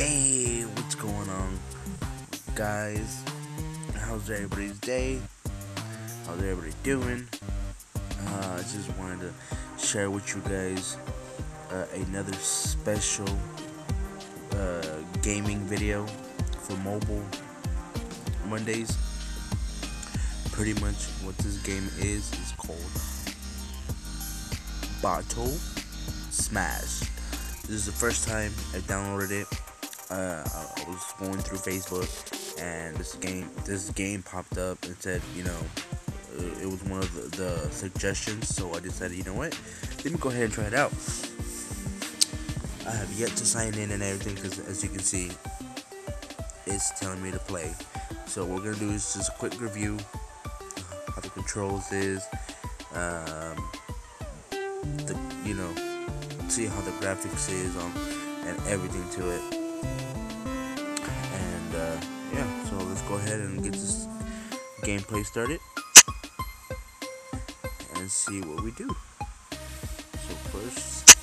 Hey, what's going on, guys? How's everybody's day? How's everybody doing? I just wanted to share with you guys another special gaming video for mobile Mondays. Pretty much what this game is called Bottle Smash. This is the first time I downloaded it. I was going through Facebook, and this game popped up and said, it was one of the suggestions. So I decided, you know what, let me go ahead and try it out. I have yet to sign in and everything because, as you can see, it's telling me to play. So what we're gonna do is just a quick review how the controls is, the see how the graphics is and everything to it. And yeah, so let's go ahead and get this gameplay started and see what we do. So first,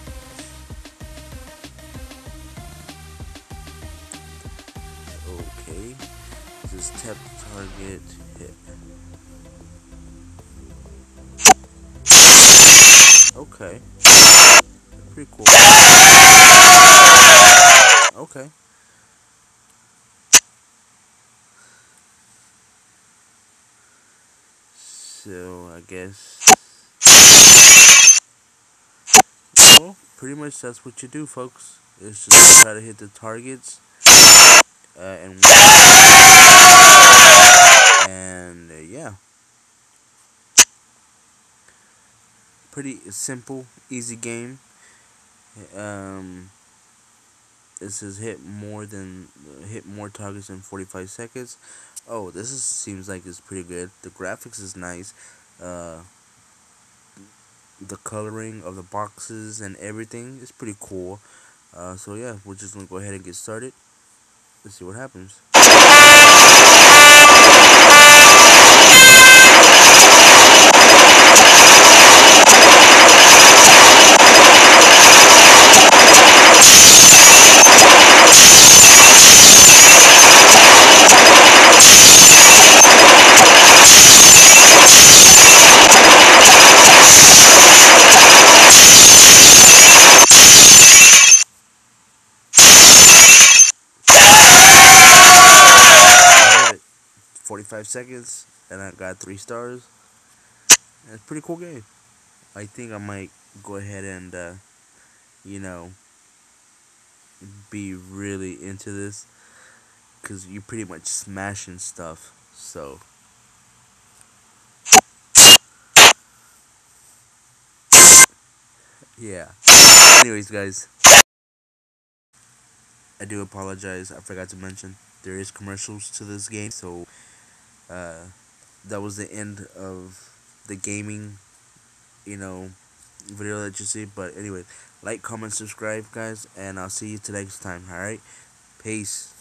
okay, just tap target, hit. Okay, pretty cool. Okay. So I guess, well, pretty much that's what you do, folks. It's just try to hit the targets, and yeah, pretty simple, easy game. Um, it says hit more targets in 45 seconds. Oh, seems like it's pretty good. The graphics is nice. Uh, the coloring of the boxes and everything is pretty cool. So yeah, we're just gonna go ahead and get started. Let's see what happens. 45 seconds, and I got 3 stars. And it's a pretty cool game. I think I might go ahead and, you know, be really into this, because you pretty much smashing stuff. So, yeah. Anyways, guys, I do apologize. I forgot to mention there is commercials to this game. So, uh, that was the end of the gaming, video that you see. But anyway, like, comment, subscribe, guys, and I'll see you till next time. All right, peace.